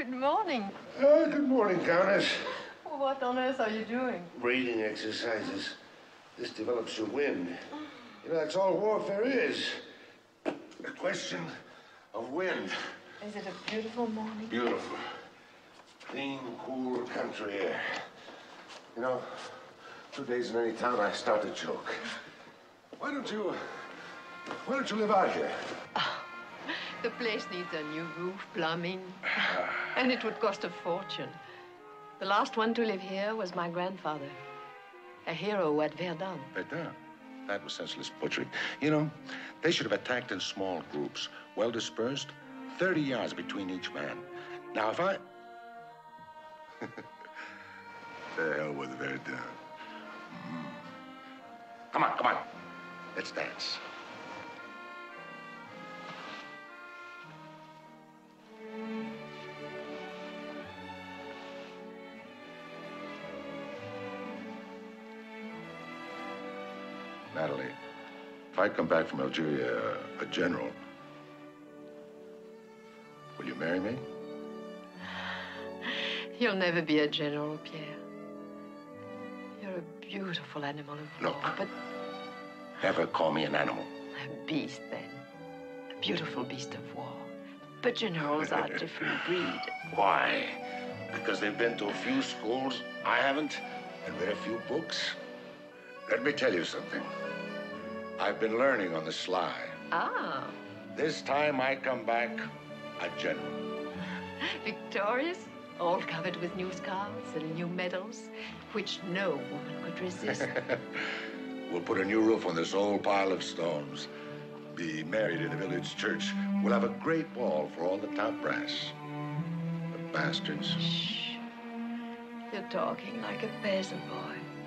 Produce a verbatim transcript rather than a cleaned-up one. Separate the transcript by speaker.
Speaker 1: Good morning.
Speaker 2: Uh, good morning, Countess.
Speaker 1: Well, what on earth are you doing?
Speaker 2: Breathing exercises. This develops your wind. You know, that's all warfare is. A question of wind.
Speaker 1: Is it a beautiful morning?
Speaker 2: Beautiful. Clean, cool country air. You know, two days in any town, I start to choke. Why don't you... Why don't you live out here?
Speaker 1: Oh, the place needs a new roof, plumbing, and it would cost a fortune. The last one to live here was my grandfather, a hero at Verdun.
Speaker 3: Verdun? That was senseless butchery. You know, they should have attacked in small groups, well dispersed, thirty yards between each man. Now, if I... The hell with Verdun. Mm. Come on, come on. Let's dance. Natalie, if I come back from Algeria uh, a general, will you marry me?
Speaker 1: You'll never be a general, Pierre. You're a beautiful animal of war,
Speaker 3: Look,
Speaker 1: but...
Speaker 3: never call me an animal.
Speaker 1: A beast, then. A beautiful beast of war. But generals are a different breed.
Speaker 3: Why? Because they've been to a few schools I haven't, and read a few books? Let me tell you something. I've been learning on the sly.
Speaker 1: Ah.
Speaker 3: This time I come back a general.
Speaker 1: Victorious, all covered with new scars and new medals, which no woman could resist.
Speaker 3: We'll put a new roof on this old pile of stones. Be married in the village church. We'll have a great ball for all the top brass. The bastards.
Speaker 1: Shh. You're talking like a peasant boy.